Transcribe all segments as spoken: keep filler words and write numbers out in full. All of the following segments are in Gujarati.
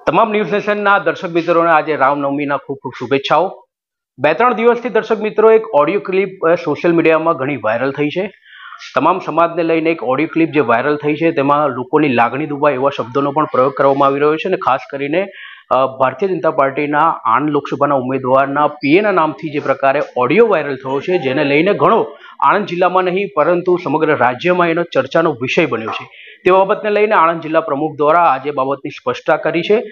તમામ ન્યૂઝ નેશનના દર્શક મિત્રોને આજે રામનવમીના ખૂબ ખૂબ શુભેચ્છાઓ। બે ત્રણ દિવસથી દર્શક મિત્રો એક ઓડિયો ક્લિપ સોશિયલ મીડિયામાં ઘણી વાયરલ થઈ છે। તમામ સમાજને લઈને એક ઓડિયો ક્લિપ જે વાયરલ થઈ છે તેમાં લોકોની લાગણી દુભાય એવા શબ્દોનો પણ પ્રયોગ કરવામાં આવી રહ્યો છે અને ખાસ કરીને ભારતીય જનતા પાર્ટીના આણંદ લોકસભાના ઉમેદવારના પીએના નામથી જે પ્રકારે ઓડિયો વાયરલ થયો છે જેને લઈને ઘણો આણંદ જિલ્લામાં નહીં પરંતુ સમગ્ર રાજ્યમાં એનો ચર્ચાનો વિષય બન્યો છે। તે બાબતને લઈને આણંદ જિલ્લા પ્રમુખ દ્વારા આજે બાબતની સ્પષ્ટતા કરી છે।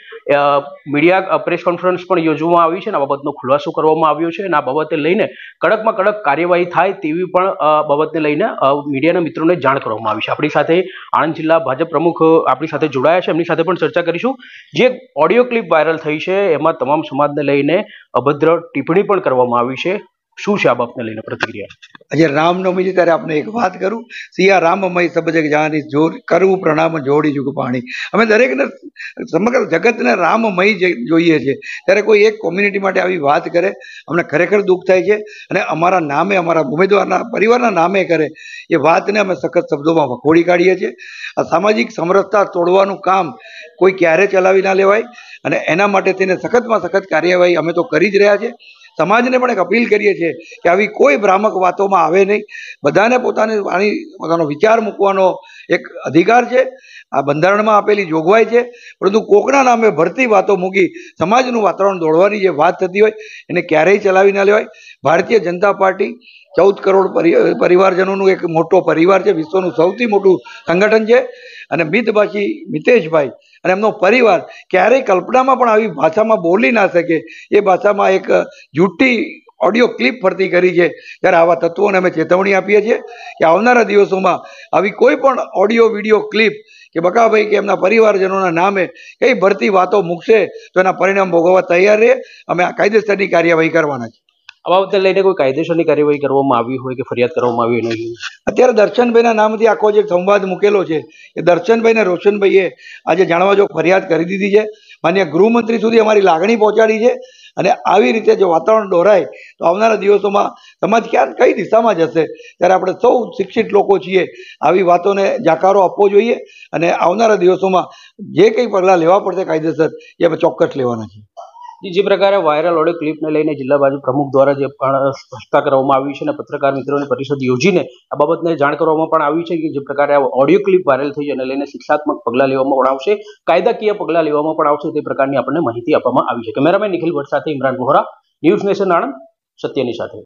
મીડિયા પ્રેસ કોન્ફરન્સ પણ યોજવામાં આવી છે અને આ બાબતનો ખુલાસો કરવામાં આવ્યો છે અને આ બાબતે લઈને કડકમાં કડક કાર્યવાહી થાય તેવી પણ બાબતને લઈને મીડિયાના મિત્રોને જાણ કરવામાં આવી છે। આપણી સાથે આણંદ જિલ્લા ભાજપ પ્રમુખ આપણી સાથે જોડાયા છે, એમની સાથે પણ ચર્ચા કરીશું। જે ઓડિયો ક્લિપ વાયરલ થઈ છે એમાં તમામ સમાજને લઈને અભદ્ર ટિપ્પણી પણ કરવામાં આવી છે। શું છે આ બાબતને લઈને પ્રતિક્રિયા? આજે રામનવમી છે ત્યારે આપણે એક વાત કરું, સિયા રામમય સબ જગ જાની જોર કરવું પ્રણામ જોડી જુગ પાણી। અમે દરેકને સમગ્ર જગતને રામમય જોઈએ છે, ત્યારે કોઈ એક કોમ્યુનિટી માટે આવી વાત કરે અમને ખરેખર દુઃખ થાય છે અને અમારા નામે, અમારા ઉમેદવારના પરિવારના નામે કરે એ વાતને અમે સખત શબ્દોમાં વખોડી કાઢીએ છીએ। આ સામાજિક સમરસતા તોડવાનું કામ કોઈ ક્યારે ચલાવી ના લેવાય અને એના માટે તેને સખતમાં સખત કાર્યવાહી અમે તો કરી જ રહ્યા છીએ। સમાજને પણ એક અપીલ કરીએ છીએ કે આવી કોઈ ભ્રામક વાતોમાં આવે નહીં। બધાને પોતાની વાણી પોતાનો વિચાર મૂકવાનો એક અધિકાર છે, આ બંધારણમાં આપેલી જોગવાઈ છે, પરંતુ કોકના નામે ભરતી વાતો મૂકી સમાજનું વાતાવરણ દોડવાની જે વાત થતી હોય એને ક્યારેય ચલાવી ના લેવાય। ભારતીય જનતા પાર્ટી ચૌદ કરોડ પરિવારજનોનું એક મોટો પરિવાર છે, વિશ્વનું સૌથી મોટું સંગઠન છે અને મિતભાષી મિતેશભાઈ અને એમનો પરિવાર ક્યારેય કલ્પનામાં પણ આવી ભાષામાં બોલી ના શકે એ ભાષામાં એક જૂઠી ઓડિયો ક્લિપ ફરતી કરી છે। ત્યારે આવા તત્વોને અમે ચેતવણી આપીએ છીએ કે આવનારા દિવસોમાં આવી કોઈ પણ ઓડિયો વિડીયો ક્લિપ કે બકાભાઈ કે એમના પરિવારજનોના નામે કઈ ભરતી વાતો મૂકશે તો એના પરિણામ ભોગવવા તૈયાર રહે। અમે આ કાયદેસરની કાર્યવાહી કરવાના છીએ। આ બાબતે લઈને કોઈ કાયદેસરની કાર્યવાહી કરવામાં આવી હોય કે ફરિયાદ કરવામાં આવી નહીં? અત્યારે દર્શનભાઈના નામથી આખો જે સંવાદ મૂકેલો છે એ દર્શનભાઈ ને રોશનભાઈએ આજે જાણવા જો ફરિયાદ કરી દીધી છે, માન્ય ગૃહમંત્રી સુધી અમારી લાગણી પહોંચાડી છે અને આવી રીતે જો વાતાવરણ દોરાય તો આવનારા દિવસોમાં સમાજ ક્યાં કઈ દિશામાં જશે, ત્યારે આપણે સૌ શિક્ષિત લોકો છીએ, આવી વાતોને જાકારો આપવો જોઈએ અને આવનારા દિવસોમાં જે કંઈ પગલાં લેવા પડશે કાયદેસર એ અમે ચોક્કસ લેવાના છીએ। જે પ્રકારે વાયરલ ઓડિયો ક્લિપને લઈને જિલ્લા ભાજપ પ્રમુખ દ્વારા જે પણ સ્પષ્ટતા કરવામાં આવી છે અને પત્રકાર મિત્રોની પરિષદ યોજીને આ બાબતને જાણ કરવામાં પણ આવી છે કે જે પ્રકારે આ ઓડિયો ક્લિપ વાયરલ થઈ છે એને લઈને શિક્ષાત્મક પગલાં લેવામાં પણ આવશે, કાયદાકીય પગલાં લેવામાં પણ આવશે, તે પ્રકારની આપણને માહિતી આપવામાં આવી છે। કેમેરામેન નિખિલ ભટ્ટ સાથે ઇમરાન વોહરા, ન્યૂઝ નેશન આણંદ, સત્યની સાથે।